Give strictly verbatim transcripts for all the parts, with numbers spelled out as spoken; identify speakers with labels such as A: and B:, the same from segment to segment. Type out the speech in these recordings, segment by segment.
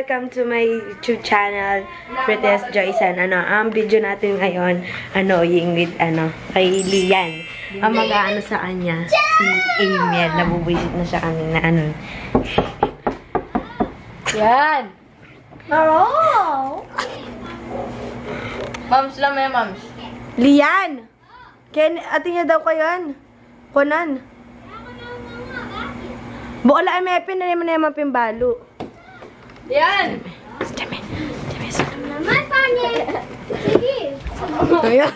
A: welcome to my YouTube channel, Prettiest Joysan. Ano, ang video natin ngayon, annoying with, ano, kay Lian. Ang mag-aano sa kanya, si Amiel. Nabubuisit na siya kanina, ano.
B: Yan!
C: Maro!
B: Mams lang may mams.
A: Lian! Ken, ati niya daw kayo yan. Kunan. Bukala ay may pin na naman naman pimbalo.
B: Yan!
A: Dami. Dami sa
C: Naman, Pani! Sige!
A: Ayan.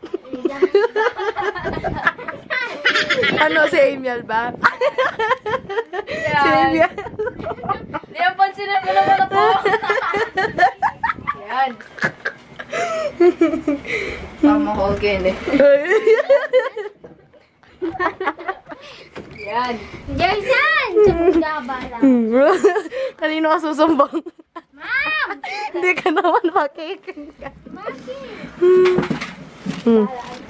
A: Ano, si Amiel ba? Si Amiel.
B: Yan, pansinin mo naman ako. Yan. Tama ko again eh. Yan.
C: Joysan! Sumunda ka ba lang?
A: Kanino ka susumbong?
C: Ma'am!
A: Hindi ka naman makikinggan.
C: Bakit?
A: Hmm.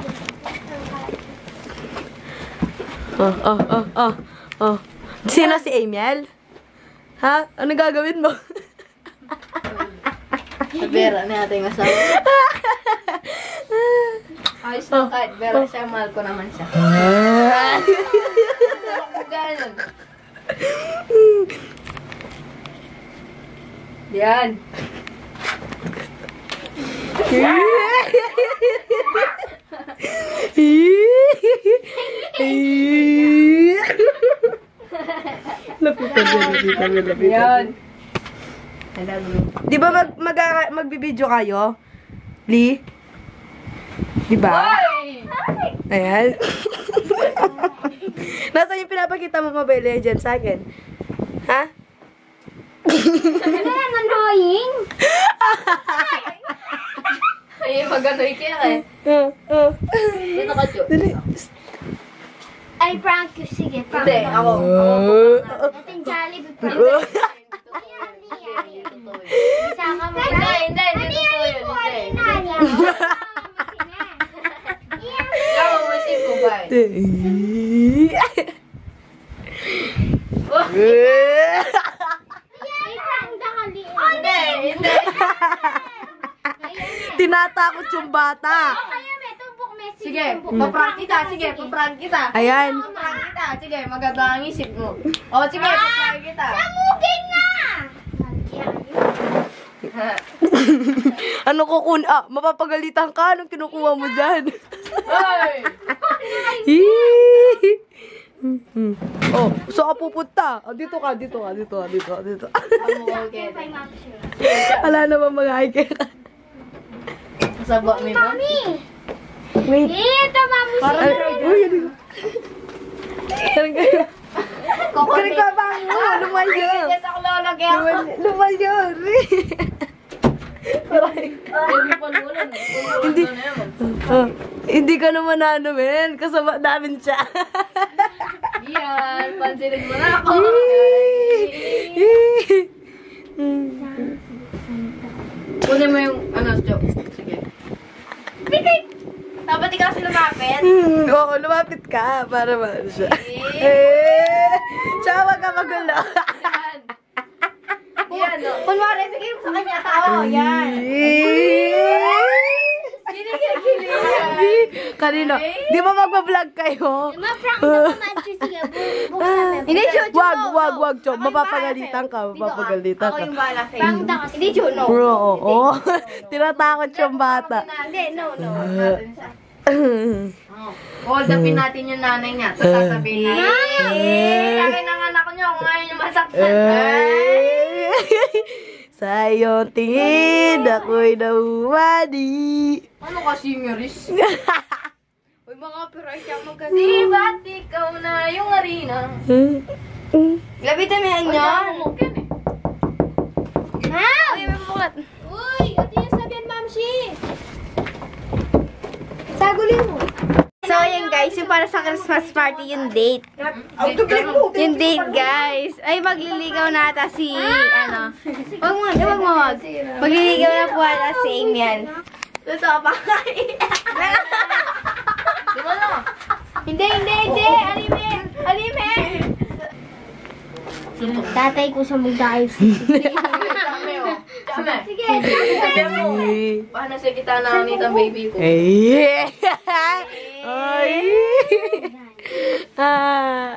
A: Oh, oh, oh, oh, oh. Sino si Amiel? Ha? Ano gagawin mo?
B: Vera na ating asawa. Ayos na kahit Vera siya, mahal ko naman siya. Ganun. Yan.
A: Lapitan mo, lapitan mo, lapitan
B: Yan.
A: mo. Di ba mag, mag, magbibideo kayo? Lee? Di ba?
B: Hoy!
A: Ayan. Nasaan yung pinapakita mo Mobile Legends sa akin? Ha?
C: Ano yan, annoying?
B: Ay, mag-anoy kaya eh.
A: Uh, uh.
B: Dito ka, Jo.
A: Dali.
C: Ay, prank you. Sige, prank.
B: Hindi, ako.
A: Uh.
C: Natin Jollibee prank.
A: Uh.
C: Ayan, ayan. Isa ka mo.
B: Hindi, hindi, hindi totoo yun. Hindi. Ikaw, masip ko ba eh? Hindi, hindi.
A: Tinatakot yung bata.
B: Sige, paprank kita, sige, paprank kita.
A: Ayan.
B: Paprank kita, sige, maganda ang isip mo. O, sige, paprank kita.
C: Samugin na!
A: Ano kukun? Ah, mapapagalitan ka. Anong kinukuha mo dyan?
B: Hoy!
A: Oh, saan ka pupunta? Oh, dito ka, dito ka, dito ka, dito ka, dito.
B: Ano, okay.
A: Wala naman mag-hike ka.
B: Kasaba mo ba?
C: Mami!
A: Wait.
C: Ito, mami!
A: Ay, uy, ano yun? Karang kayo. Karang ka ba mo? Lumayo.
B: Yes, ako lalagyan ako.
A: Lumayo.
B: Hindi pa nulan.
A: Hindi. Oh, hindi ka naman ano, men. Kasama namin siya.
B: Yan, pansinin mo na ako. Kunin mo yung, ano, joke. Sige. Pikit! Dapat ikaw kasi lumapit.
A: Hmm, oo, lumapit ka para maano siya. Eh, siya, wag ka magulo.
B: Yan. Yan, no. Kunwari, bigay mo sa kanya. Oo, yan. Kilig-kilig.
A: Kanino? Di ba magpa-vlog kayo?
C: Ma-prank na naman siya. Sige, buksan na.
B: Hindi, Chucho.
A: Wag, wag, wag, Chok. Mapapagalitan ka, mapapagalitan
B: Ako
A: ka.
B: yung bala sa'yo.
C: Prank na kasi.
B: Hindi, Chuno.
A: Bro, oo. Tinatakot yung bata.
B: Hindi, no, no. Hold upin natin yung nanay niya. Tapos sasabihin natin. Eh, sa akin ang anak niyo, kung ngayon yung masaktan.
A: Eh. Sa iyong tingin, ako'y nahuwadi.
B: Ano kasi, Miris? Uy, mga piray siya magkasi. Di ba't ikaw na yung arena? Labitan mo yan yan.
C: Ha?
B: Uy, may bukat.
C: Uy, ito yung sabihan, Mamshi. Sagulin mo.
D: So, yun guys, yung para sa Christmas party, yung date. Yung date, guys. Ay, magliligaw na ata si, ano. Wag mo, eh, wag mo, wag. Magliligaw na po ata si Amiel.
B: Totoo pa kayo. Di ba na?
D: Hindi, hindi, hindi. Alime, alime.
C: Tatay ko sa mag-dive.
B: me. Sabihan mo. Paano sa kita na ang baby ko?
A: Ay! Ay! Ah!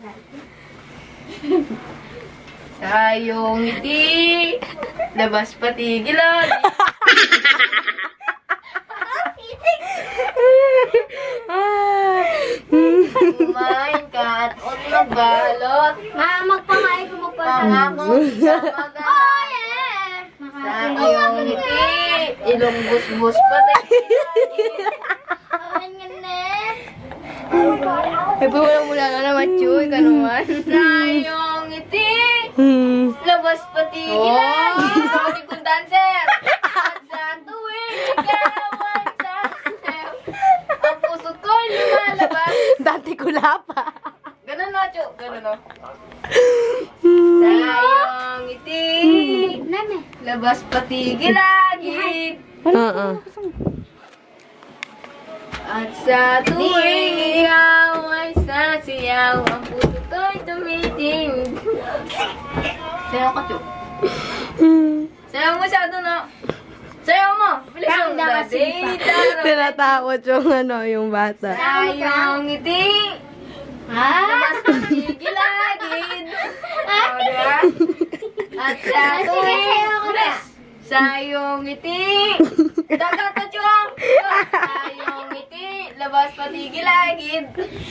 B: Sa iyong ngiti, labas patigilan. Kumain ka at huwag magbalot.
C: Ma, magpakain ko
B: Pangako sa mag-ahal. Sa iyong ngiti, ilong bus-bus patigilan.
D: Ay, wala mula na naman, Chuy. Ka naman.
B: Sa iyong ngiti,
A: Hmm.
B: labas patigilan. Pati kong dancer. At sa tuwing ikawan sa step, ang puso ko'y lumalabas.
A: Dati kula pa.
B: Ganun na, Chu. Ganun na. Sa iyong ngiti, labas patigilagid.
A: Oo.
B: At sa tuwing ikaw ay sasayaw, ang puso ko'y tumiting. Sayaw ka, Chu. Sayaw mo siya doon, no? Sayaw mo! Bilis mo! Dati,
A: Tinatakot yung ano, yung bata.
B: sa iyong ngiti, labas patigilagid. Oh, diba? At sa tuwing, bilis! Sa iyong ngiti, dagat na, Chu! Sa iyong ngiti, labas patigilagid.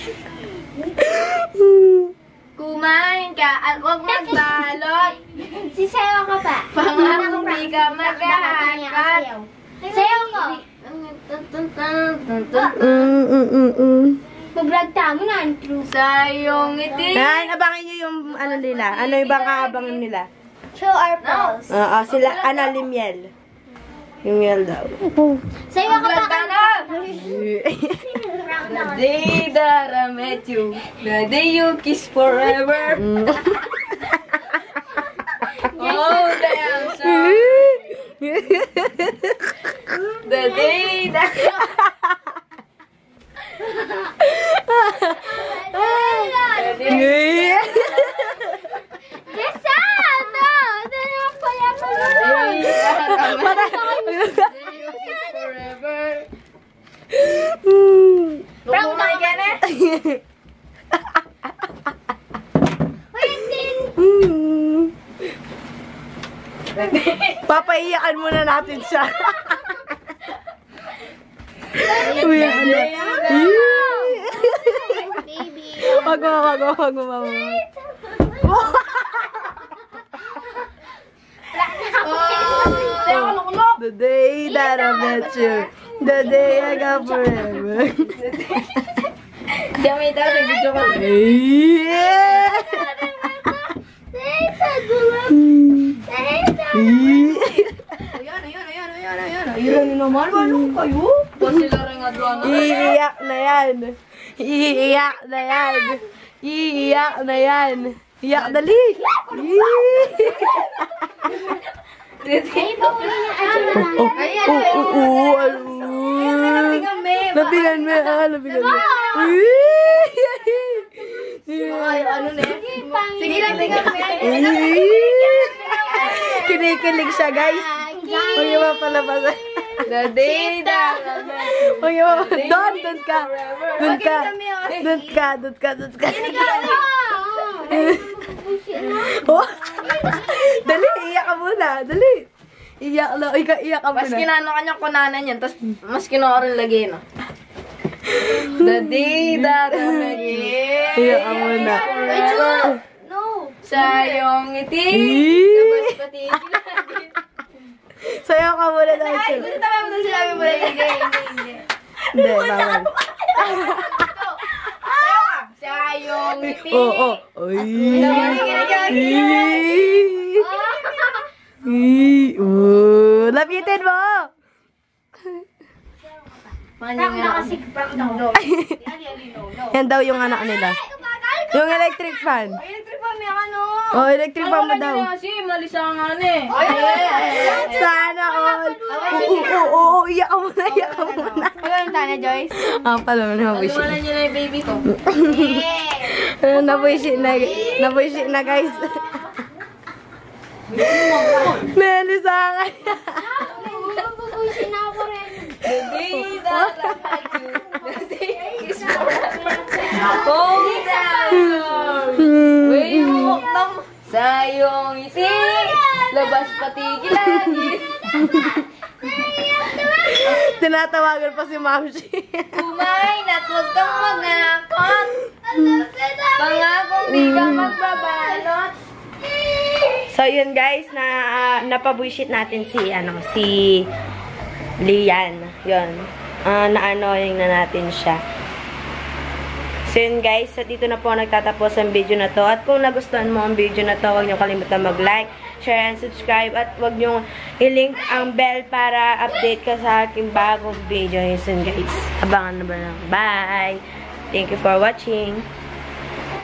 B: Kumain ka at huwag magbalot.
C: Sisayaw ka pa.
B: Pangako di ka maghahakat.
C: Sayaw ko.
A: Mm, mm, mm, mm.
C: Mag-vlog tayo na, Andrew.
B: Sa iyong ngiti.
A: Yan, abangin nyo yung ano nila. Ano yung bang aabangan nila?
C: Show our pals.
A: Oo, sila, ano, Limiel. Limiel daw.
C: Sayaw ka pa.
B: Vlog na! The day that I met you, the day you kiss forever.
A: Mm.
B: Oh, damn son. The day that... The day
C: Yes, ano? Ano yung pala pa
B: forever.
A: Mm.
B: Bumumay ka na?
A: Mm. Papaiyakan muna natin siya. Uy, ano?
C: Baby.
A: Wag mo, wag mo, wag mo, wag mo. The day that I met you, the day I got forever.
B: Dami daw, nag-video ko.
A: Yeah!
B: Ayan, ayan, ayan, ayan, ayan. Ayan naman, ano kayo? Kasi lang nga doon.
A: Iiyak na yan. Iiyak na yan. Iiyak na yan. Iyak dali.
C: Ay, bawal niya. Ay,
A: Oh, oh, oh, oh, Labigan mo, ah, labigan mo.
B: Ay, ano na eh? Sige lang, tingnan mo yan.
A: Kinikilig siya, guys. Huwag niyo mapalabasan.
B: The day that I met you.
A: Huwag niyo mapalabasan. Doon, doon ka. Doon ka. Doon ka, doon ka, doon ka. Oh. Dali, iyak ka muna. Dali. Iyak na. Ika, iyak ka
B: Mas
A: muna.
B: kinano kanya kunanan yan, tapos mas kinoorin lagi, no? The day that I met you.
A: Iyak ka muna.
C: no.
B: Sa iyong ngiti.
A: Eh.
B: Labas pati lagi.
A: Sayaw ka muna daw.
B: Ay,
A: Chu.
B: gusto tama mo doon sinabi mo. Hindi, hindi, hindi.
A: Hindi, bawal.
B: Sa iyong ngiti.
A: Oo, oo. Ay. Ay. Oh, lapitin mo.
C: Prank na kasi, prank na.
A: Yan daw yung anak nila. Yung electric fan.
B: Electric fan niya, ano?
A: Oh, electric fan mo daw.
B: Kasi malisangan eh.
A: Sana all. Oo, oo, oo. Iyak ka muna, iyak ka muna.
D: Ano tayo, Joyce?
A: Ah, pala, nabuisit.
B: Aliwanan niyo na yung baby ko.
A: Nabuisit na, nabuisit na, guys. Meli sa akin.
C: Mabubusin ako rin.
B: The day that I met you, the day is oh, Wait mo lang sa iyong ngiti, labas patigil lagi.
A: Tinatawagan pa si Mamshi.
B: Kumain at huwag kang magakot. Pangakong di ka magbabalot.
A: So yun guys, na uh, napabuisit natin si ano, si Lian. Yun. Uh, na-annoying na natin siya. So yun guys, so dito na po nagtatapos ang video na to. At kung nagustuhan mo ang video na to, huwag niyo kalimutan mag-like, share, and subscribe. At huwag niyo i-link ang bell para update ka sa aking bagong video. Yun guys. Abangan na ba lang. Bye! Thank you for watching.